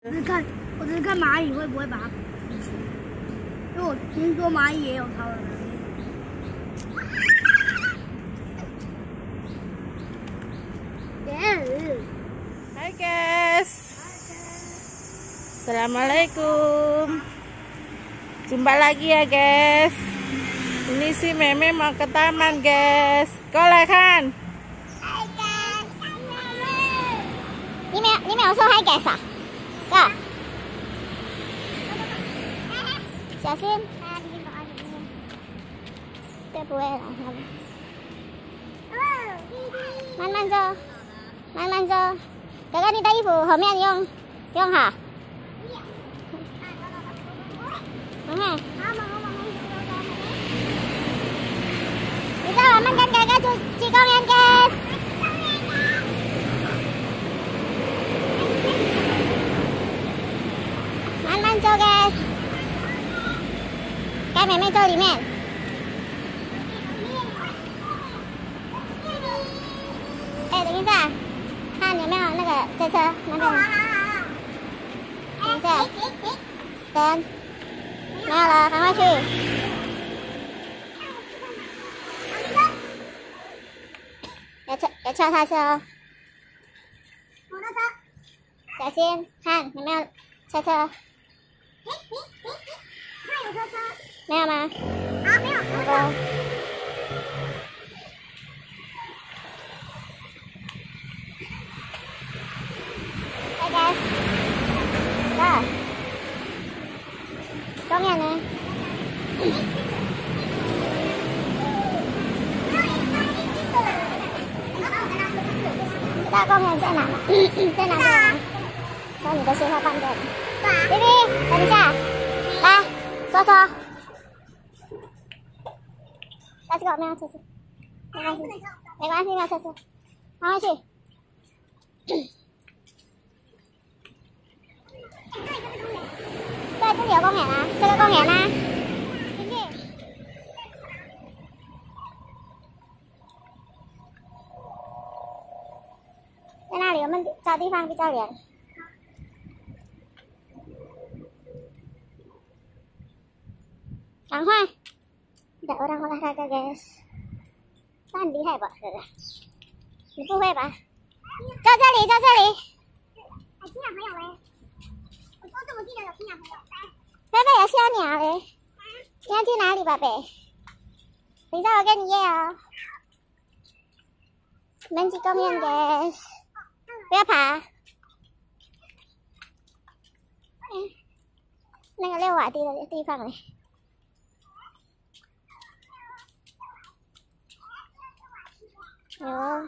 我只是看蚂蚁会不会把它逼死，因为我听说蚂蚁也有超的能力。 Hai guys, Assalamualaikum. Jumpa lagi ya guys. Ini si Meme mau ke taman guys. Boleh kan? Hai guys, Meme. 你没有说 Hi guys 啊？哥，小心，对，不会了，慢慢走，慢慢走。哥哥，你的衣服后面用好。你知道我们跟哥哥去公园guys。慢慢走 guys， 带妹妹走里面。等一下，看有没有那个车车那边。等一下，等，没有了，赶快去。要跳下车哦。小心，看有没有车车。有车车？没有吗？啊，没有。好的。Hey guys， 哥，公园呢？知道公园在哪吗？在哪里？在你的学校旁边。BB， 等一下，来，说。Let's go， 没有车车，没关系，没关系，没有车车，赶快去。对，这里有公园啊，这个公园啊，进去。在那里，我们找地方比较远。赶快！ada orang olahraga guys， 很厉害吧？哥哥，你不会吧？在这里，在这里。哎，青鸟朋友嘞！我怎么记得有青鸟朋友？贝贝有小鸟嘞。你要去哪里，宝贝？等一下我跟你约哦。我们去公园 guys， 不要爬。那个溜滑梯的地方嘞。有，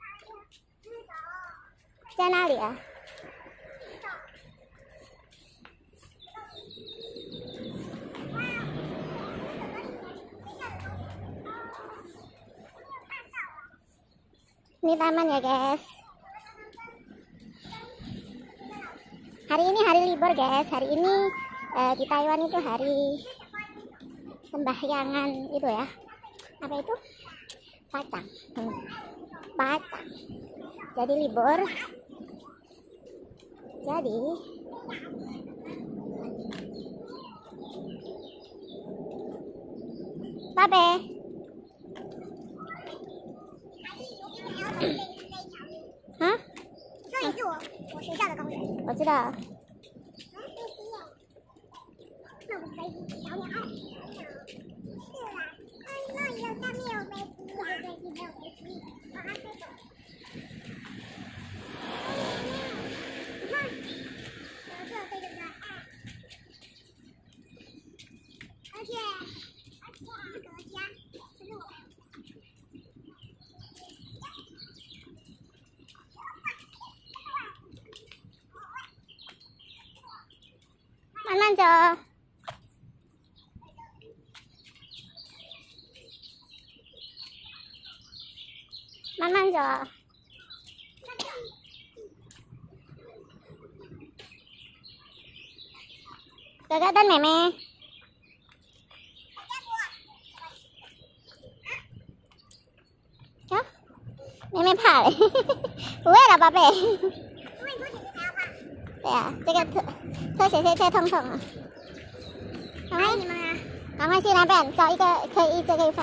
在哪里啊？Ini taman ya guys. Hari ini hari libur guys. Hari ini di Taiwan itu hari sembahyangan itu ya. Apa itu? Pacang. Pacang. Jadi libur. Jadi Babe. 啊？这里是我学校的公园。我知道。那我们可以小鸟爱。是啦，那有上面有飞机，对，没有飞机，把它飞走。你看，有这对不对？而且这个家是我。慢慢走，慢慢走。哥哥跟妹妹。啊，妹妹怕嘞，不会了，宝贝。因为你说姐姐才要怕。 对啊，这个特写切切痛痛啊！赶快你们啊！赶快去那边找一个可以一直可以放。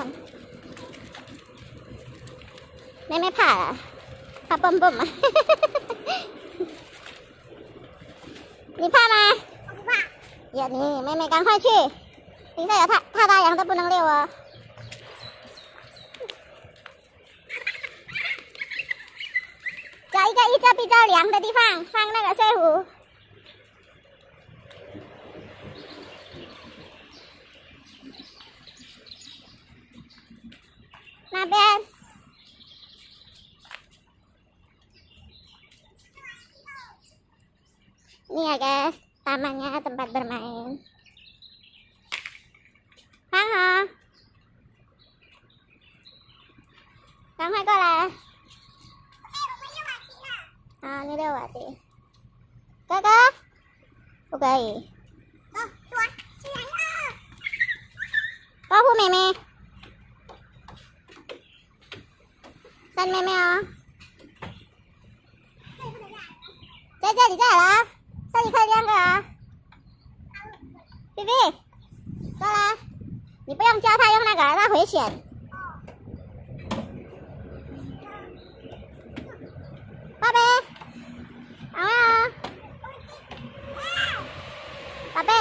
妹妹怕了，怕蹦蹦嘛？你怕吗？我不怕。呀，你妹妹赶快去，底下有太大羊都不能溜哦。找一个比较凉的地方放那个水壶。那边。Ini ya guys, tamannya tempat bermain. Halo. Kamu hay qua là. Ini đâu ạ chị? Cơ. Ok. Có khu mẹ mẹ. Tên mẹ mẹ à? Chơi chơi thì chơi hả? 这里可以亮个啊，菲菲，过来，你不用教他用那个，他危险。宝贝，好啊，宝贝，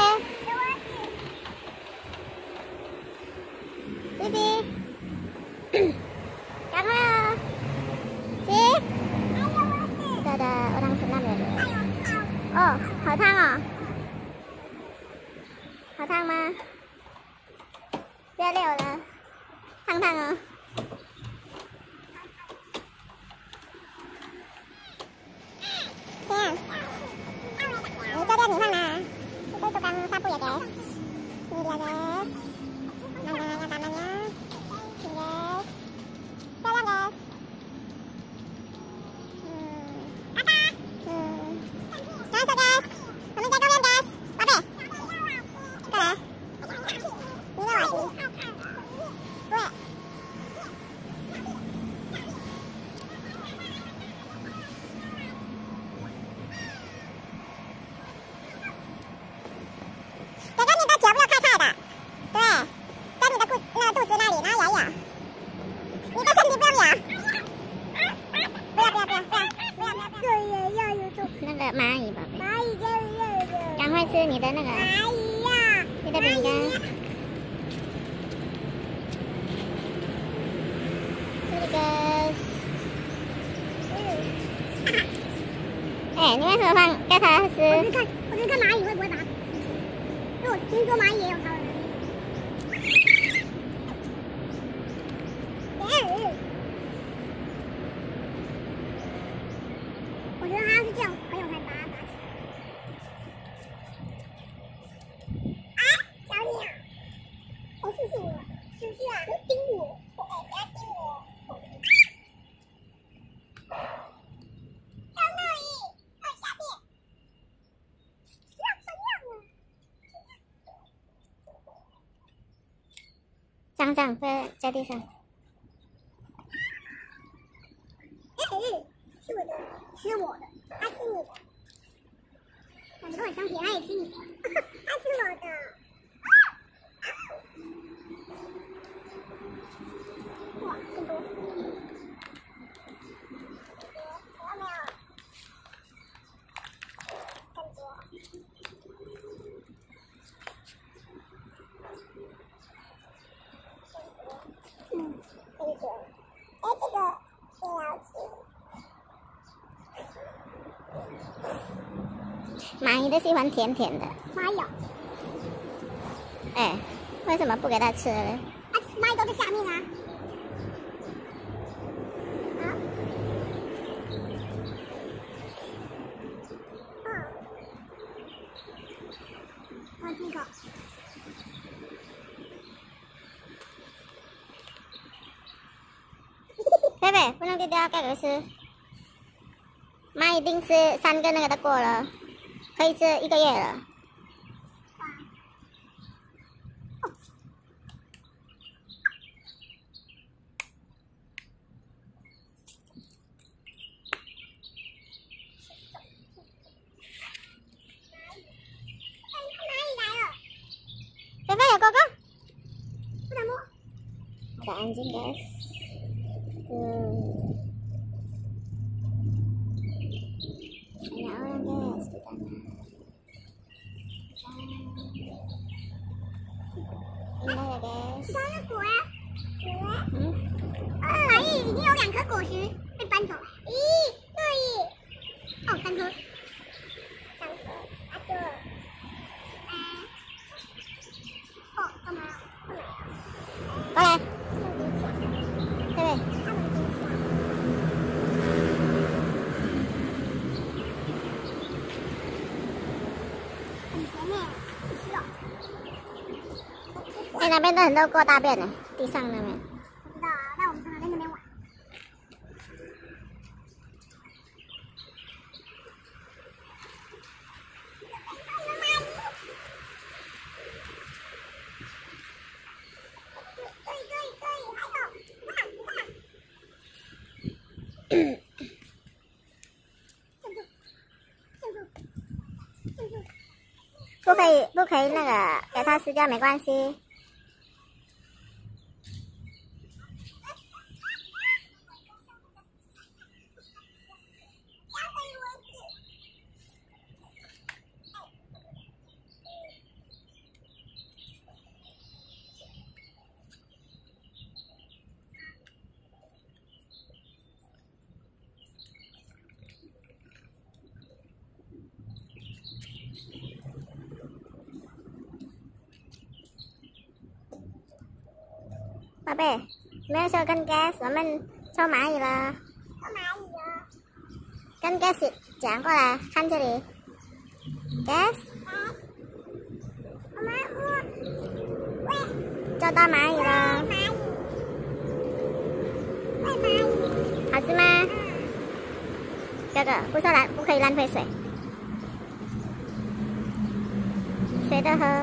菲菲，赶快啊，行，对的，orang senam ya。哦，好烫哦，好烫吗？不要溜了，烫烫哦。Nè, ini cho dia nih mana? Itu tukang sapu ya guys. Ini dia guys. Mandangannya tamannya. Ini guys. Jalan guys. Guys guys, kami jaga kalian guys. Apa? Ito lah. Ini lagi. Gue.那个蚂蚁宝贝，赶快吃你的那个，你的饼干。这个，哎，你为什么放给它吃？我只看蚂蚁会不会把它，因为我听说蚂蚁也有它的能力。我觉得它要是这样很有才把它打起来。啊，小鸟！哦，是我，是不是啊？盯我，不要盯我。小蚂蚁，下面，怎样了？脏脏在地上。吃我的，吃我的，他吃你的，感觉很香甜，他也吃你的，他吃我的。哇，更多。有没有？更多。这个，哎，这个也要吃。蚂蚁都喜欢甜甜的。蚂蚁。哎，为什么不给它吃呢？啊，蚂蚁都在下面啊。啊？我进口。贝贝，不能丢掉，给狗吃。蚂蚁定吃3个那个都过了，可以吃1个月了。 anjing guys. Banyak orang guys di tanah. Indah ya guys. 这是果呀，果。哎，已经有2颗果实被搬走了。咦，对。哦，3颗。3颗。啊对。哦，干嘛？过来。对不对？哎，那边的很多过大便呢，地上那边。不知道啊，那我们常常在那边玩。不可以那个给它撕掉没关系。宝贝，没有说跟 gas， 我们抽蚂蚁了。抽蚂蚁了。跟 gas 讲过来，看这里。gas。我抓到蚂蚁了。喂蚂蚁。好吃吗？哥哥，不可以浪费水。水的喝。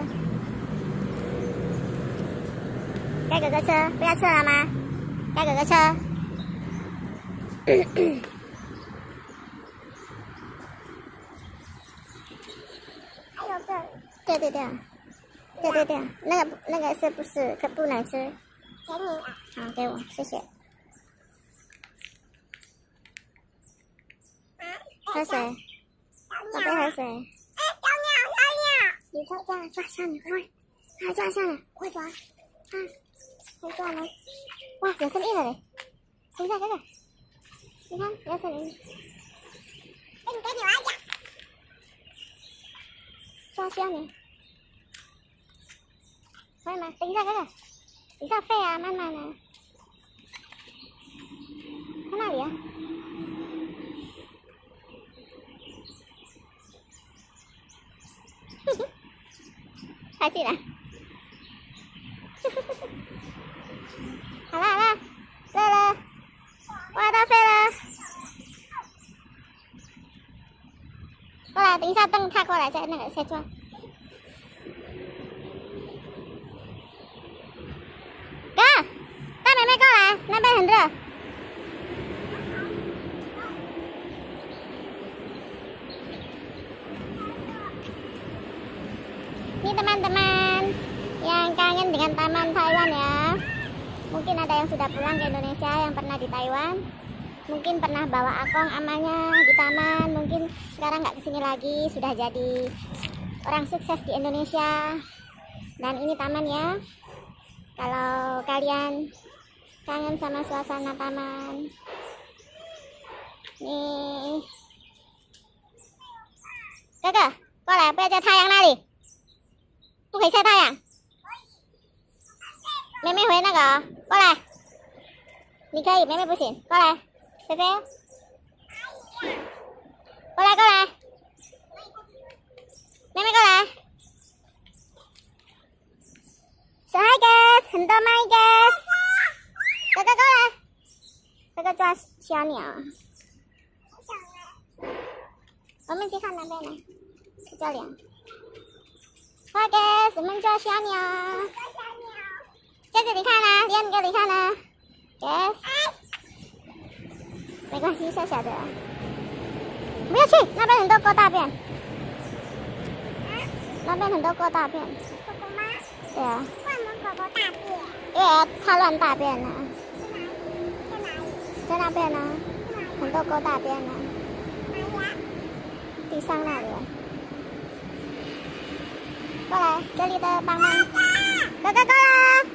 该哥哥车，不要撤了吗？该哥哥车。还有这，对，那个是不是可不能吃？给你啊。好，给我，谢谢。喝水，宝贝喝水。哎，小鸟，你抓下来，快抓下来，快抓！快抓了！哇，有声音了嘞！等一下，哥哥，你看有声音。哎，你给我一下。抓小鸟。可以吗？等一下，哥哥，比较废啊，慢慢的。在哪里啊？开心了。好了，累了，哇，到废了。过来，等一下灯踏过来再抓。哥，大妹妹过来，那边很热。Ini teman-teman yang kangen dengan taman Taiwan ya. Mungkin ada yang sudah pulang ke Indonesia, yang pernah di Taiwan. Mungkin pernah bawa akong amanya di taman. Mungkin sekarang nggak kesini lagi, sudah jadi orang sukses di Indonesia. Dan ini taman ya. Kalau kalian kangen sama suasana taman. Nih. Kakak, 过来，不要在太阳那里。不可以晒太阳。妹妹回那个、哦，过来。你可以，妹妹不行。过来，菲菲。过来。妹妹过来。小嗨 guys， 很多蚂蚁 guys。哥哥过来。哥哥抓小鸟。我们去看那边来，去这里。快 guys， 我们抓小鸟，在这里看啊，连给你看啊 ，guys， 没关系，小小的，不要去，那边很多过大便，那边很多过大便，狗狗吗？对啊。为什么狗狗大便？ 因为它乱大便了。在那边呢，很多狗大便呢。地上那里。过来，这里的帮忙。哥哥过来。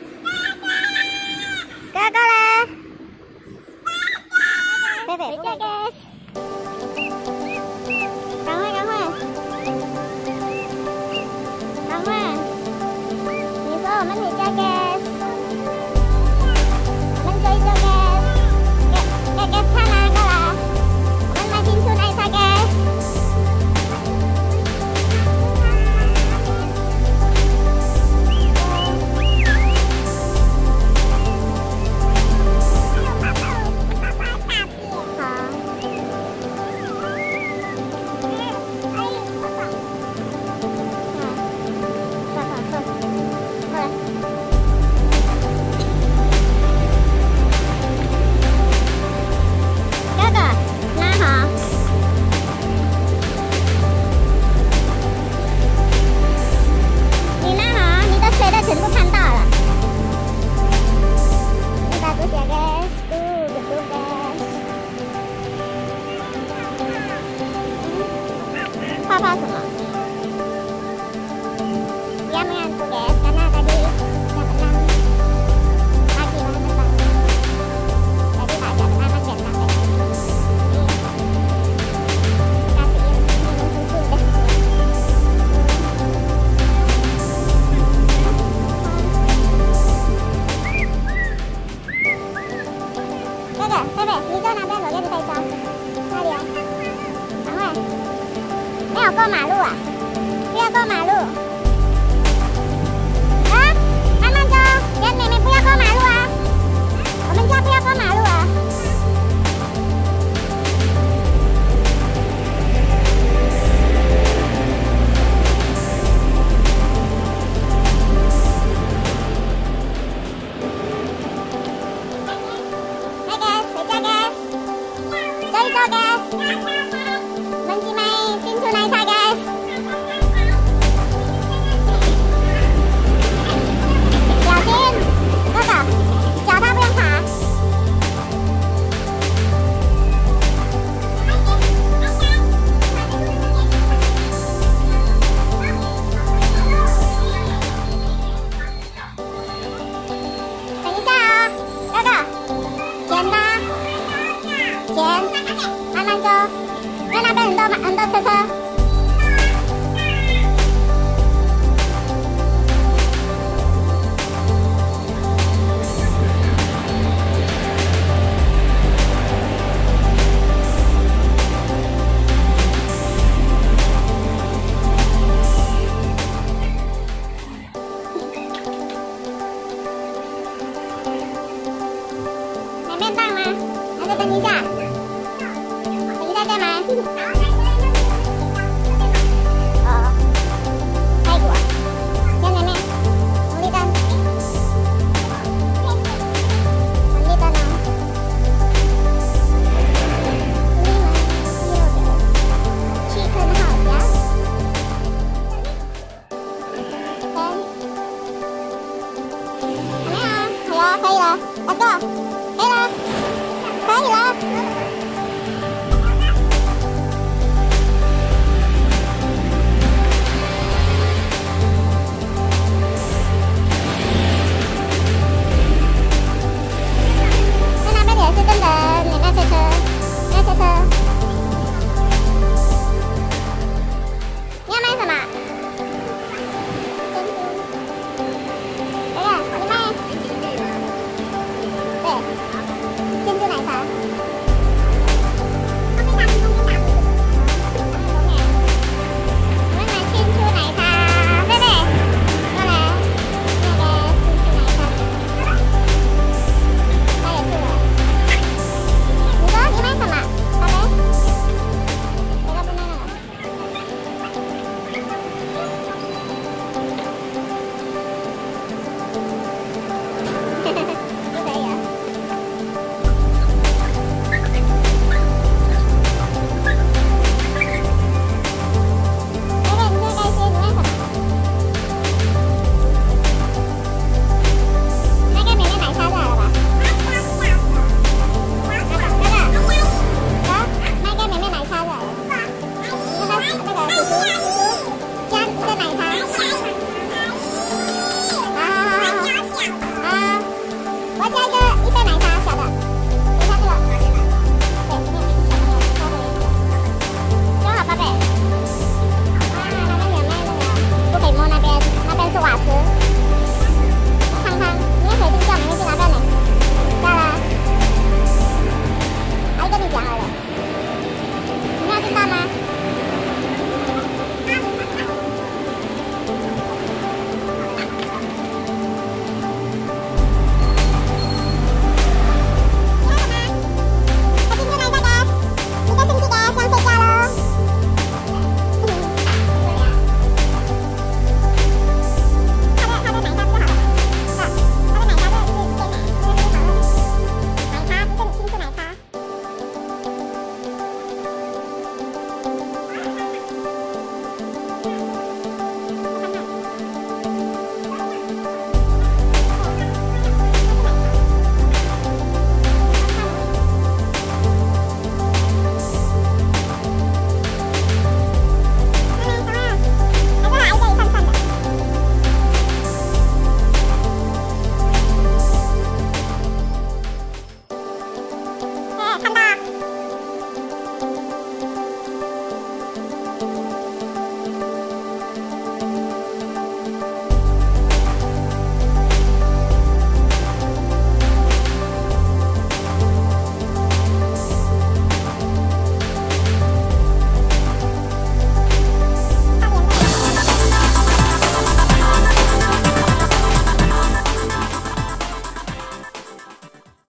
哥哥过来。贝贝，回家给。赶快赶快。赶快。你说我们回家给。我们追着给。Guys, sana ka lah. Mình mai tin sunai sa guys. Apa semua? Dia mengantuk guys karena tadi jam 6 pagi banget bang. Jadi tak jam 6 aja sampai. Kasihin minum susu deh. Bebe, Bebe， 你在哪边？我给你拍照。哪里啊？赶快。没有过马路啊！不要过马路！啊，慢慢走，小妹妹不要过马路啊！我们家不要过马路啊！Hai guys， 回家 guys， 走一走 guys。们去买珍珠奶茶 guys。小心，哥哥，脚踏不用爬。等一下啊，哥哥，剪吧，剪，慢慢走。在那边很多车车。买面棒吗？还是等一下？等一下再买。哦，排骨啊，小妹妹，红绿灯，红绿灯呢？你们只有的chicken house呀？还没有？好了，可以了，let's go，可以了，可以了。